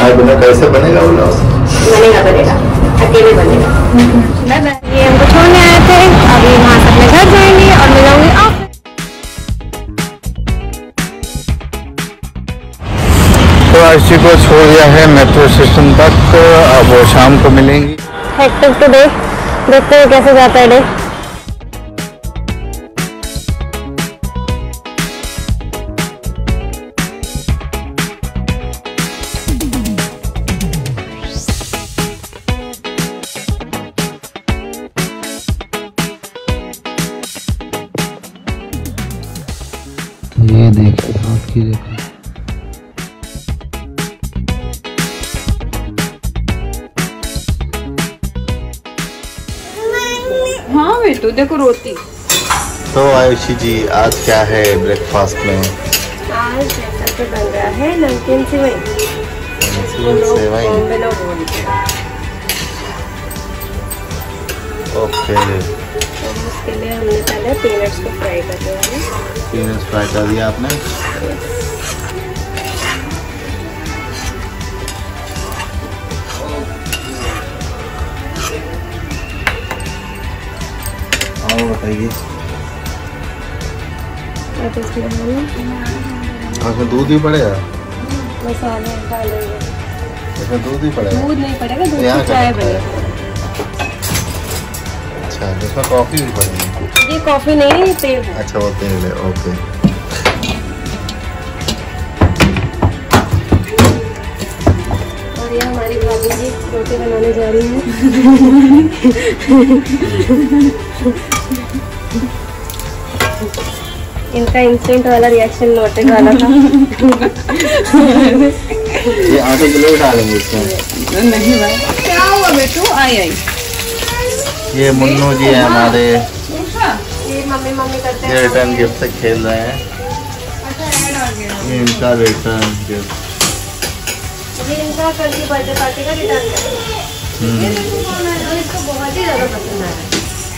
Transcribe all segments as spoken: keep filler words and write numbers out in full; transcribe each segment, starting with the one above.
तुम्हारे बिना कैसे बनेगा वो लॉस? बनेगा बनेगा अकेले बनेगा। Bye bye. ये हमको छोड़ने आए थे, अभी वहाँ से अपने घर जाएंगे और मैं जाऊँगी ऑफिस। तो आयशी को छोड़ दिया है मेट्रो स्टेशन तक, अब वो शाम को मिलेंगी। हेक्टिक टुडे, देखते हैं कैसे जाता है डे। ये देखिए आपकी देखो, हाँ बेटू देखो रोटी। तो आयुषी जी आज क्या है ब्रेकफास्ट में? आज ब्रेकफास्ट में बन रहा है नमकीन सेवई। सेवई, ओके। उसके लिए हमने पहले पीनट्स को फ्राई कर दिया है। पीनट्स फ्राई कर दिया आपने? और बताइए, इसमें दूध भी पड़ेगा? मसाले डालेंगे। इसमें दूध भी पड़ेगा? दूध नहीं पड़ेगा, दूध से चाय बनेगा। अच्छा, इसमें कॉफी भी पड़ेगी? ये कॉफी नहीं है, ये तेल है। अच्छा वो तेल है, ओके। और ये हमारी भाभी जी रोटी बनाने जा रही हैं। इनका इंस्टेंट वाला रिएक्शन नोटेड वाला था। ये आधे किलो डालेंगे इसमें? नहीं भाई, क्या हुआ बेटू? आई आई ये मुन्नू जी है हमारे, ये मम्मी मम्मी करते हैं। ये रिटर्न गिफ्ट से खेल रहे हैं। ये इनका रिटर्न गिफ्ट, ये इनका कल की बर्थडे पार्टी का रिटर्न है। इसको बहुत ही ज्यादा पसंद आया है।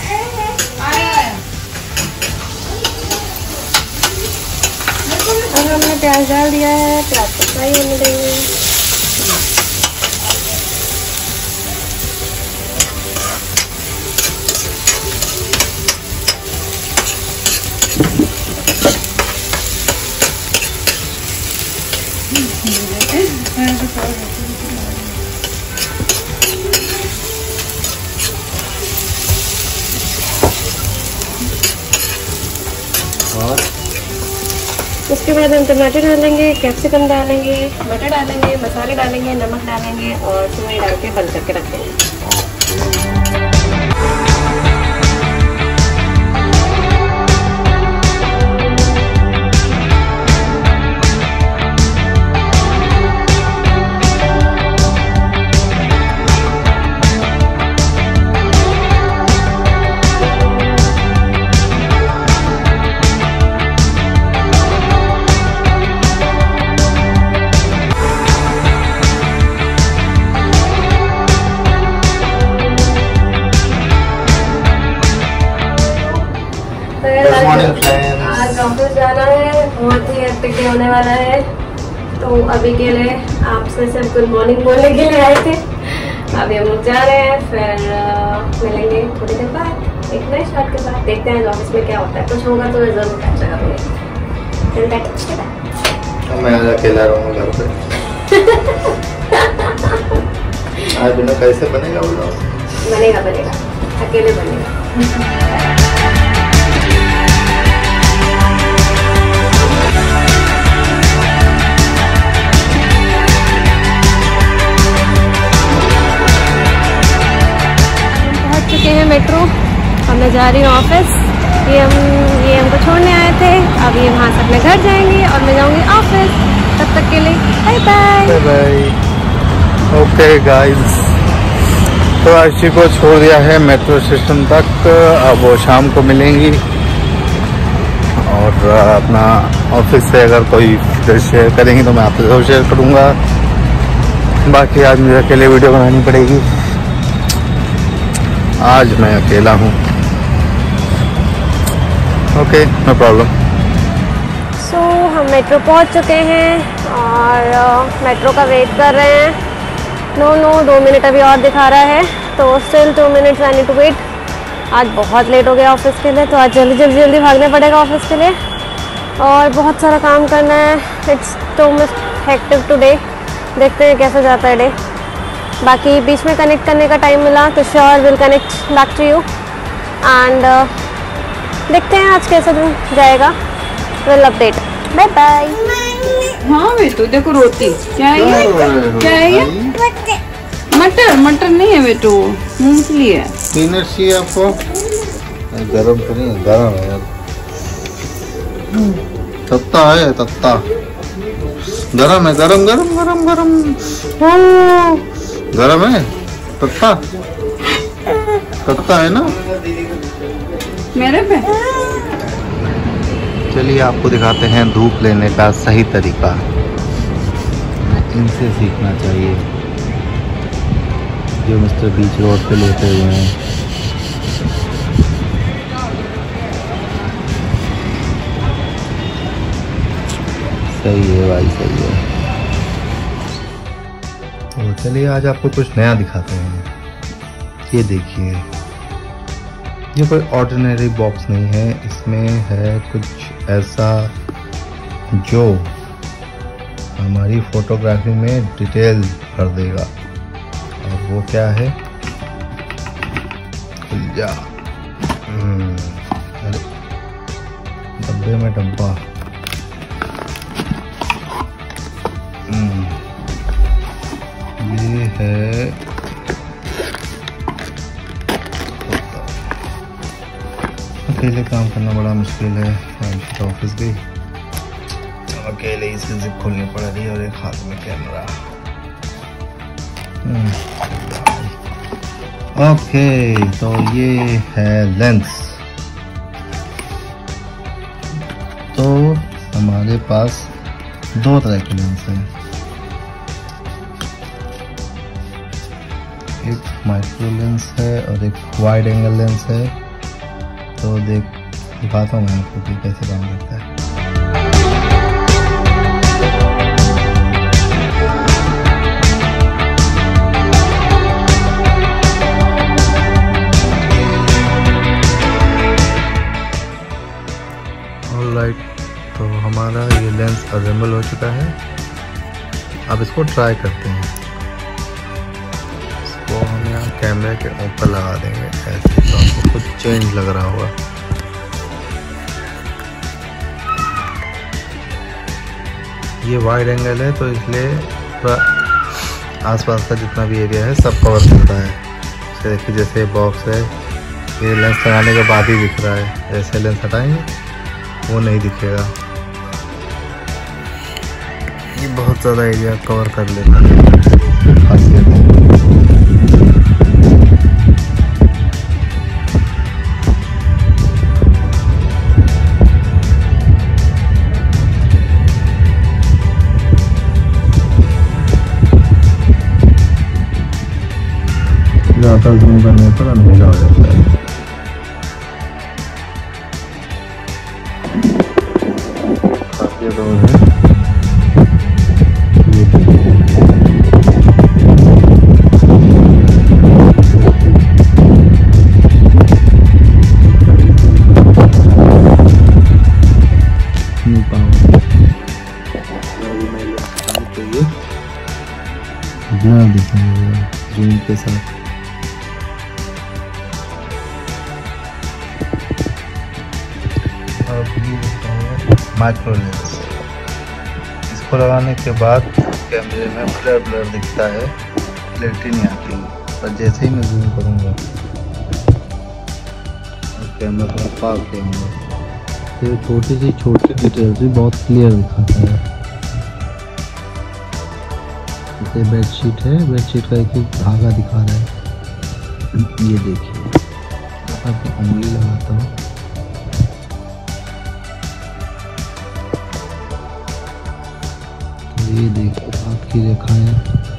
और हमने प्याज डाल दिया है, प्याज को फ्राई होने देंगे। और उसके बाद हम टमाटर डालेंगे, कैप्सिकम डालेंगे, मटर डालेंगे, मसाले डालेंगे, नमक डालेंगे और सेवई डाल के बंद करके रख देंगे। आज ऑफिस जाना है, बहुत ही हेक्टिक डे होने वाला है। तो अभी के लिए आपसे सिर्फ गुड मॉर्निंग बोलने के लिए आए थे। अभी हम लोग जा रहे हैं, फिर आ, मिलेंगे थोड़ी देर बाद एक नए शॉट के साथ। देखते हैं ऑफिस में क्या होता है, कुछ होगा तो जरूर कैप्चर करूँगी। मैं आज अकेला रहूँगा घर पे। आज बिना कैसे बनेगा वो लॉस? बनेगा बनेगा अकेले बनेगा। मेट्रो, अब मैं जा रही हूँ ऑफिस। ये हम ये हमको छोड़ने आए थे, अब ये वहाँ से अपने घर जाएंगे और मैं जाऊँगी ऑफिस। तब तक के लिए bye bye bye bye. Okay guys, तो आयशी को छोड़ दिया है मेट्रो स्टेशन तक, अब वो शाम को मिलेंगी। और अपना ऑफिस से अगर कोई वीडियो शेयर करेंगी तो मैं आपसे जरूर शेयर करूँगा। बाकी आज मुझे अकेले वीडियो बनानी पड़ेगी, आज मैं अकेला हूँ। Okay, no problem. सो हम मेट्रो पहुँच चुके हैं। और मेट्रो का वेट कर रहे हैं। नो नो दो मिनट अभी और दिखा रहा है, तो still two minutes I need to wait. आज बहुत लेट हो गया ऑफिस के लिए, तो आज जल्दी जल्दी जल्दी भागना पड़ेगा ऑफिस के लिए और बहुत सारा काम करना है। It's too much hectic today. देखते हैं कैसा जाता है डे। बाकी बीच में कनेक्ट करने का टाइम मिला तो sure will connect back to you and देखते हैं आज कैसा दिन जाएगा। Will update. Bye bye. हाँ बेटू देखो रोटी क्या है ये? क्या है ये? मटर मटर नहीं है बेटू, मूंगफली है। पीनट चाहिए आपको? गरम तो नहीं है, गरम है यार। तत्ता है, तत्ता गरम है, गरम गरम गरम गरम गरम है। तत्ता तत्ता है ना मेरे पे। चलिए आपको दिखाते हैं धूप लेने का सही तरीका। इनसे सीखना चाहिए जो मिस्टर बीच रोड पे लेते हुए हैं। सही है भाई, सही है। तो चलिए आज आपको कुछ नया दिखाते हैं। ये देखिए, ये कोई ऑर्डिनरी बॉक्स नहीं है, इसमें है कुछ ऐसा जो हमारी फोटोग्राफी में डिटेल भर देगा। और वो क्या है? खुल जा। अरे डब्बे में डब्बा। ये है अकेले काम करना बड़ा मुश्किल है। ऑफिस गई, अकेले इसकी जिप खोलनी पड़ रही है और एक हाथ में कैमरा। ओके, तो ये है लेंस। तो हमारे पास दो तरह के लेंस हैं, एक माइक्रो लेंस है और एक वाइड एंगल लेंस है। तो देख दिखाता हूँ मैं आपको कि कैसे काम करता है। ऑलराइट, तो हमारा ये लेंस असेंबल हो चुका है। अब इसको ट्राई करते हैं। इसको हम यहाँ कैमरे के ऊपर लगा देंगे ऐसे, तो आपको कुछ चेंज लग रहा होगा। ये वाइड एंगल है तो इसलिए पूरा आसपास का जितना भी एरिया है सब कवर करता है। जैसे देखिए, जैसे बॉक्स है ये लेंस लगाने के बाद ही दिख रहा है, जैसे लेंस हटाएंगे वो नहीं दिखेगा। ये बहुत ज़्यादा एरिया कवर कर लेता है, खासियत है। ज़्यादा जूम करने पर अंधेरा हो जाता है। खासियत और है ब्लर दिखेगा जूम के साथ। माइक्रो लेंस, इसको लगाने के बाद कैमरे में ब्लर ब्लर दिखता है, क्लैरिटी नहीं आती। पर जैसे ही मैं जूम करूँगा कैमरा थोड़ा पास देंगे तो छोटी सी छोटी डिटेल्स भी बहुत क्लियर दिखाता है। जैसे बेडशीट है, बेडशीट का एक एक धागा दिखा रहा है। ये देखिए, आपको उंगली लगाता हूँ, ये देखो हाथ की रेखाएं,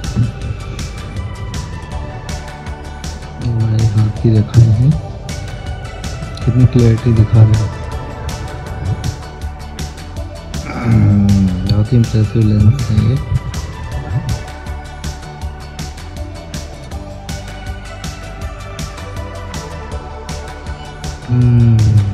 हमारे हाथ की रेखाएं हैं, कितनी क्लैरिटी दिखा रहे हैं। बहुत ही इम्प्रेसिव लेंस है ये। Hmm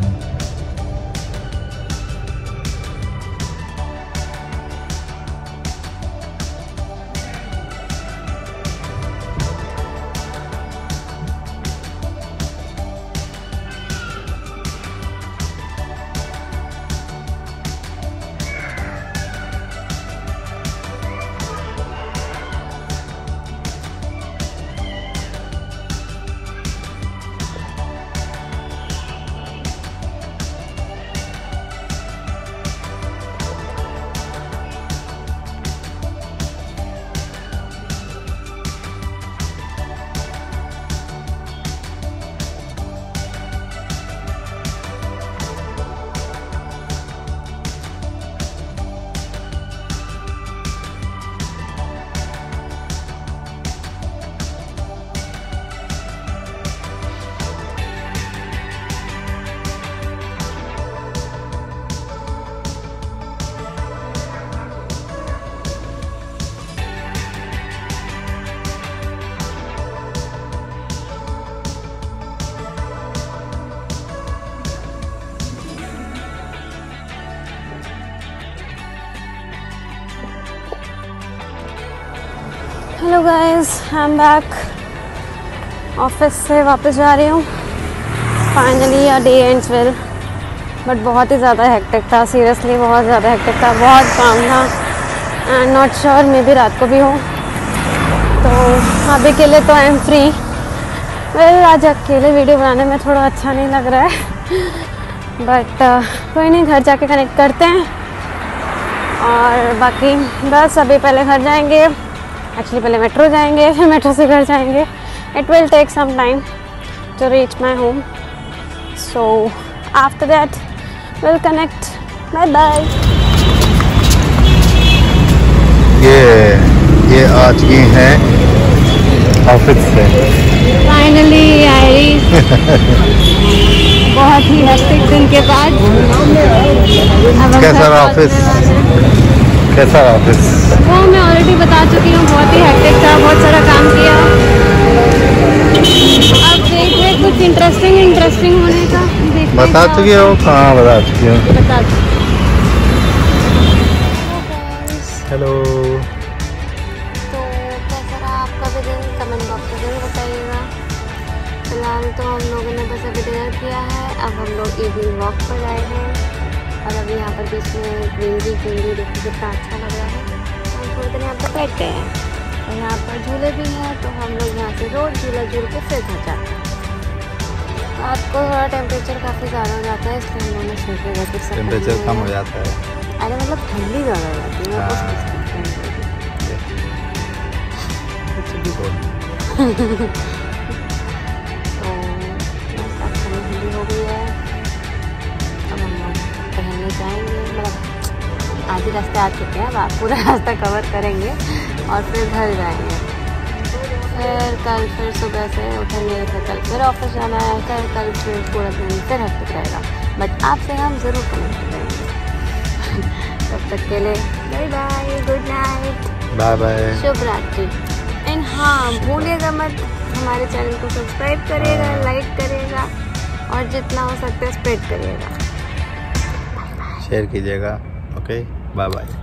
hello guys, I am back. Office से वापस जा रही हूँ। Finally a day ends well, but बहुत ही ज़्यादा हेक्टिक था। सीरियसली बहुत ज़्यादा हेक्टिक था, बहुत काम था। And not sure, maybe रात को भी हो। तो अभी के लिए तो आई एम फ्री। वेल, आज अकेले वीडियो बनाने में थोड़ा अच्छा नहीं लग रहा है, बट uh, कोई नहीं, घर जाके कनेक्ट करते हैं। और बाकी बस अभी पहले घर जाएंगे। एक्चुअली पहले मेट्रो जाएंगे, फिर मेट्रो से घर जाएंगे। It will take some time to reach my home, so after that will connect. Bye bye. ये ये आज की हैं ऑफिस से। फाइनली आई बहुत ही हेक्टिक दिन के बाद। कैसा रहा ऑफिस? कैसा रहा ऑफिस? वो मैं ऑलरेडी बता चुकी हूँ, बहुत ही हेक्टिक था, बहुत सारा काम किया। अब देख रहे कुछ इंटरेस्टिंग इंटरेस्टिंग होने का। बता चुकी हो? कहाँ बता चुकी हूँ? बता चुकी। हेलो। तो कैसा रहा आपका भी दिन? कमेंट बॉक्स में जरूर बताइएगा। फिलहाल तो हम लोगों ने बस अभी डिनर किया है। अब हम लोग इवनिंग वॉक पर आए हैं, और अभी यहाँ पर बीच में ग्रीनरी ग्रीनरी देखिए कितना अच्छा लग रहा है। हम थोड़ी देर यहाँ पर बैठते हैं, और यहाँ पर झूले भी हैं, तो हम लोग यहाँ से रोज झूला झूल के फिर घर जाते हैं। रात को थोड़ा टेम्परेचर काफ़ी ज़्यादा हो जाता है, इसलिए हम लोगों ने सोचे हुआ कि टेम्परेचर कम हो जाता है। अरे मतलब ठंडी ज़्यादा हो जाती है। कुछ भी बोल। तो बस अब ठंडी हो गई है। अब हम लोग टहलने जाएंगे। मतलब आधे रास्ते आ चुके हैं, अब आप पूरा रास्ता कवर करेंगे और फिर घर जाएंगे। फिर कल फिर सुबह से उठेंगे, फिर कल फिर ऑफिस जाना है। कल कल फिर पूरा दिन फिर हेक्टिक रहेगा, बट आपसे हम ज़रूर कनेक्ट करेंगे। तब तक के लिए bye bye, good night, bye bye, शुभ रात्रि। एंड हाँ, भूलिएगा मत हमारे चैनल को सब्सक्राइब करिएगा, लाइक करिएगा, और जितना हो सकता है स्प्रेड करिएगा, शेयर कीजिएगा। Okay, bye bye.